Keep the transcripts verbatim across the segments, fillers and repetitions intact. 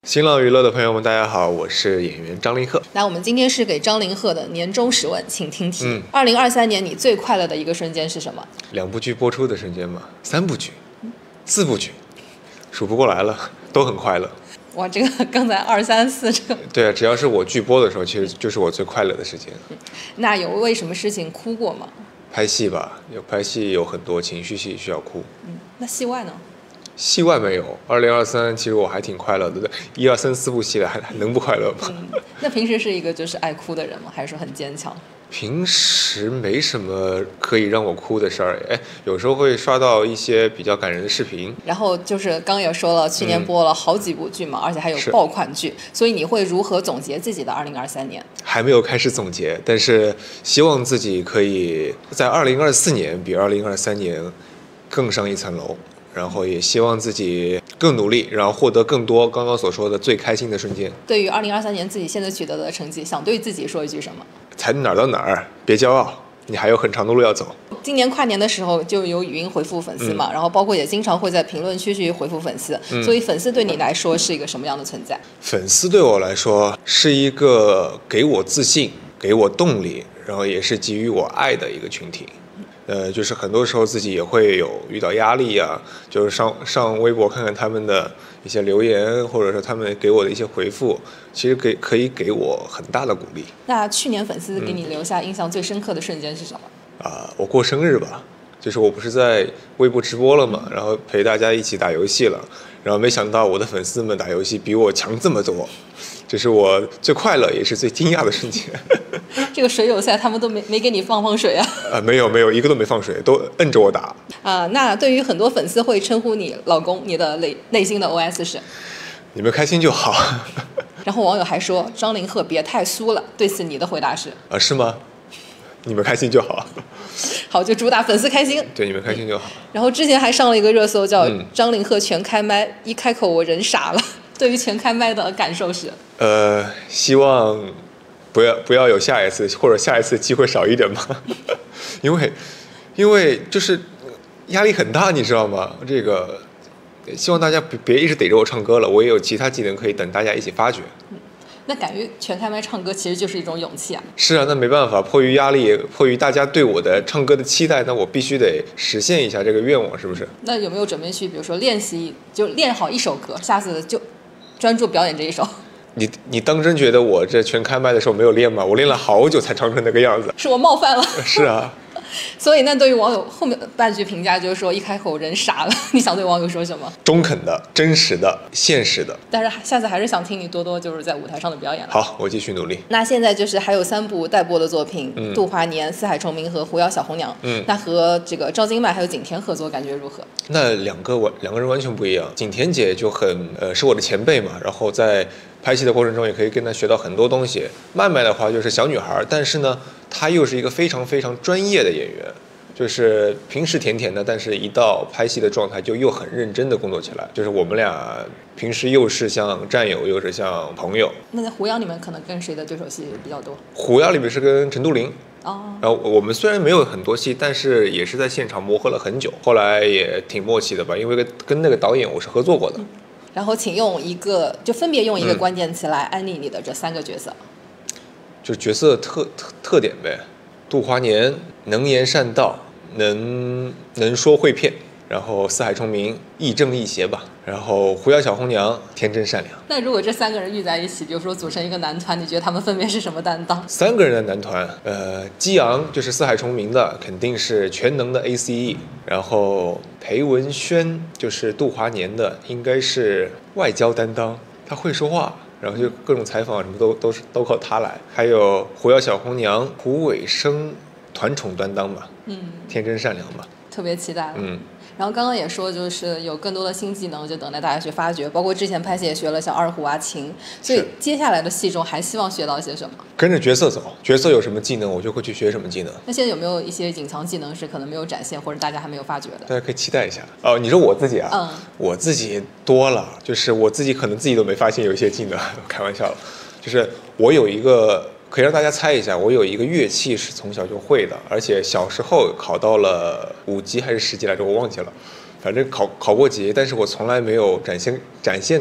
新浪娱乐的朋友们，大家好，我是演员张凌赫。 那我们今天是给张凌赫的年终十问，请听题。二零二三年你最快乐的一个瞬间是什么？ 两部剧播出的瞬间嘛，三部剧，四部剧，数不过来了，都很快乐。 哇，这个刚才二三四这个。 对啊，只要是我剧播的时候，其实就是我最快乐的时间。 嗯、那有为什么事情哭过吗？ 拍戏吧，有拍戏有很多情绪戏需要哭。 嗯，那戏外呢？ 戏外没有。二零二三其实我还挺快乐的，一二三四部戏了，还还能不快乐吗？ 嗯，那平时是一个就是爱哭的人吗？还是说很坚强？ 平时没什么可以让我哭的事儿，哎，有时候会刷到一些比较感人的视频。 然后就是刚也说了，去年播了好几部剧嘛，嗯、而且还有爆款剧，所以你会如何总结自己的二零二三年？ 还没有开始总结，但是希望自己可以在二零二四年比二零二三年更上一层楼。然后也希望自己更努力，然后获得更多刚刚所说的最开心的瞬间。 对于二零二三年自己现在取得的成绩，想对自己说一句什么？ 才哪儿到哪儿，别骄傲，你还有很长的路要走。 今年跨年的时候就有语音回复粉丝嘛，嗯、然后包括也经常会在评论区去回复粉丝，嗯、所以粉丝对你来说是一个什么样的存在？ 粉丝对我来说是一个给我自信、给我动力，然后也是给予我爱的一个群体。呃，就是很多时候自己也会有遇到压力啊，就是上上微博看看他们的一些留言，或者说他们给我的一些回复，其实给可以给我很大的鼓励。 那去年粉丝给你留下印象最深刻的瞬间是什么？ 啊、呃，我过生日吧，就是我不是在微博直播了嘛，然后陪大家一起打游戏了，然后没想到我的粉丝们打游戏比我强这么多，这是我最快乐也是最惊讶的瞬间。 这个水友赛他们都没没给你放放水啊？ 啊，没有没有，一个都没放水，都摁着我打。 啊，那对于很多粉丝会称呼你老公，你的内内心的 O S 是？ 你们开心就好。 然后网友还说张凌赫别太酥了，对此你的回答是？ 啊，是吗？你们开心就好。 好，就主打粉丝开心。 对，你们开心就好。 然后之前还上了一个热搜，叫张凌赫全开麦，嗯、一开口我人傻了。对于全开麦的感受是？呃， 希望不要不要有下一次，或者下一次机会少一点吧。因为因为就是压力很大，你知道吗？这个希望大家别别一直逮着我唱歌了，我也有其他技能可以等大家一起发掘。 嗯，那敢于全开麦唱歌其实就是一种勇气啊。 是啊，那没办法，迫于压力，迫于大家对我的唱歌的期待，那我必须得实现一下这个愿望，是不是？ 那有没有准备去，比如说练习，就练好一首歌，下次就专注表演这一首？ 你你当真觉得我这全开麦的时候没有练吗？我练了好久才唱成那个样子。 是我冒犯了。 是啊。 所以那对于网友后面半句评价就是说一开口人傻了，你想对网友说什么？ 中肯的、真实的、现实的。 但是下次还是想听你多多就是在舞台上的表演了。 好，我继续努力。 那现在就是还有三部待播的作品，嗯、杜华年、四海崇明和狐妖小红娘。嗯，那和这个赵今麦还有景甜合作感觉如何？ 那两个完两个人完全不一样。景甜姐就很呃是我的前辈嘛，然后在拍戏的过程中也可以跟她学到很多东西。麦麦的话就是小女孩，但是呢她又是一个非常非常专业的演员。就是平时甜甜的，但是一到拍戏的状态就又很认真的工作起来。就是我们俩平时又是像战友，又是像朋友。 那在狐妖里面可能跟谁的对手戏比较多？ 狐妖里面是跟陈都灵。 哦。 然后我们虽然没有很多戏，但是也是在现场磨合了很久，后来也挺默契的吧，因为跟跟那个导演我是合作过的。 嗯、然后请用一个，就分别用一个关键词来安利你的这三个角色。 嗯、就角色特特特点呗。杜华年能言善道。能能说会骗，然后四海崇明亦正亦邪吧，然后狐妖小红娘天真善良。 那如果这三个人遇在一起，比如说组成一个男团，你觉得他们分别是什么担当？ 三个人的男团，呃，激昂就是四海崇明的，肯定是全能的 A C E， 然后裴文轩就是杜华年的，应该是外交担当，他会说话。然后就各种采访什么都都是都靠他来，还有狐妖小红娘胡伟生团宠担当吧，嗯，天真善良吧， 特别期待了。 嗯， 然后刚刚也说，就是有更多的新技能，就等待大家去发掘。包括之前拍戏也学了像二胡啊、琴，所以接下来的戏中还希望学到些什么？ 跟着角色走，角色有什么技能，我就会去学什么技能。 那现在有没有一些隐藏技能是可能没有展现，或者大家还没有发掘的？ 大家可以期待一下。哦，你说我自己啊？ 嗯， 我自己多了，就是我自己可能自己都没发现有一些技能，开玩笑了。就是我有一个。可以让大家猜一下，我有一个乐器是从小就会的，而且小时候考到了五级还是十级来着，我忘记了，反正考考过级，但是我从来没有展现展现给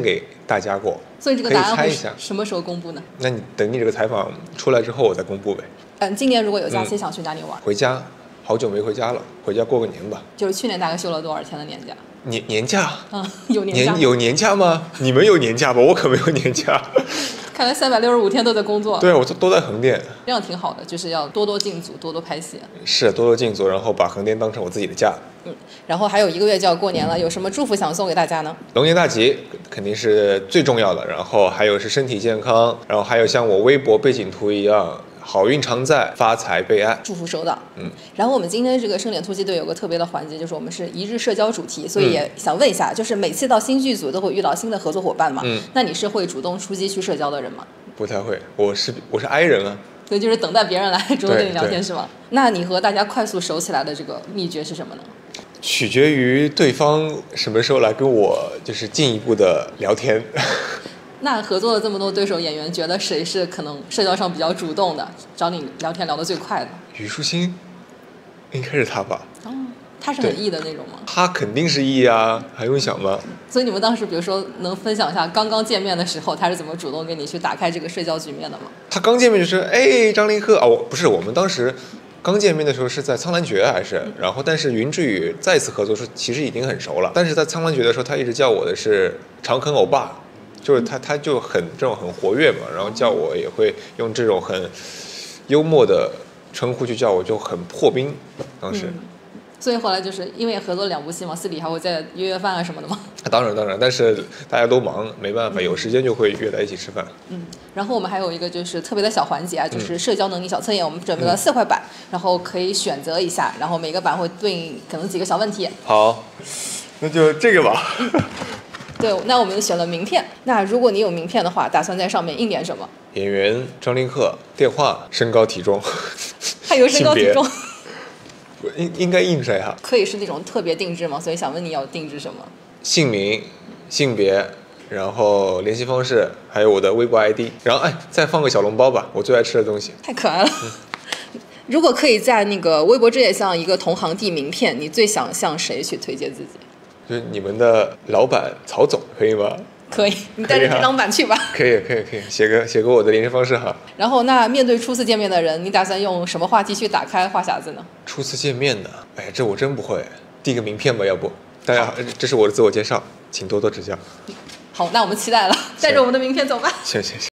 大家过。 所以这个答案会可以猜一下什么时候公布呢？ 那你等你这个采访出来之后，我再公布呗。 嗯，今年如果有假期，想去哪里玩？ 回家，好久没回家了，回家过个年吧。 就是去年大概休了多少天的年假？ 年年假？ 嗯，有年假。 年有年假吗？你们有年假吧？我可没有年假。 看来三百六十五天都在工作。 对，我都都在横店。 这样挺好的，就是要多多进组，多多拍戏。 是多多进组，然后把横店当成我自己的家。 嗯，然后还有一个月就要过年了，有什么祝福想送给大家呢？ 龙年大吉肯定是最重要的，然后还有是身体健康，然后还有像我微博背景图一样，好运常在，发财备案。 祝福收到。 嗯， 然后我们今天这个生脸突击队有个特别的环节，就是我们是一日社交主题，所以也想问一下，就是每次到新剧组都会遇到新的合作伙伴嘛？ 嗯， 那你是会主动出击去社交的人吗？ 不太会，我是我是 I 人啊。 所以就是等待别人来主动跟你聊对天是吗？那你和大家快速熟起来的这个秘诀是什么呢？ 取决于对方什么时候来跟我就是进一步的聊天。 那合作了这么多对手演员，觉得谁是可能社交上比较主动的，找你聊天聊得最快的？ 虞书欣，应该是他吧？ 哦，他是很 E 的那种吗？ 他肯定是 E 啊，还用想吗？ 所以你们当时比如说能分享一下刚刚见面的时候，他是怎么主动跟你去打开这个社交局面的吗？ 他刚见面就是哎张凌赫啊，我不是我们当时。刚见面的时候是在《苍兰诀》还是，然后但是云之羽再次合作时其实已经很熟了，但是在《苍兰诀》的时候他一直叫我的是长坑欧巴，就是他他就很这种很活跃嘛，然后叫我也会用这种很幽默的称呼去叫我，就很破冰当时。 嗯，所以后来就是因为合作两部戏嘛，私底还会再约约饭啊什么的吗？ 当然当然，但是大家都忙，没办法，有时间就会约在一起吃饭。 嗯，然后我们还有一个就是特别的小环节啊，就是社交能力小测验，我们准备了四块板，然后可以选择一下，然后每个板会对应可能几个小问题。 好，那就这个吧。 对，那我们选了名片。那如果你有名片的话，打算在上面印点什么？ 演员张凌赫，电话，身高体重。 还有身高体重。 应应该印谁哈？ 可以是那种特别定制吗？所以想问你要定制什么？ 姓名、性别，然后联系方式，还有我的微博 I D， 然后哎，再放个小笼包吧，我最爱吃的东西。 太可爱了。嗯、如果可以在那个微博之夜向一个同行递名片，你最想向谁去推荐自己？ 就是你们的老板曹总，可以吗？ 可以，你带着这张板去吧。 可以，可以，可以，写个写个我的联系方式哈。 然后，那面对初次见面的人，你打算用什么话题去打开话匣子呢？ 初次见面的，哎，这我真不会。递个名片吧，要不？大家，这是我的自我介绍，请多多指教。 好，那我们期待了，带着我们的名片走吧。 谢谢谢谢。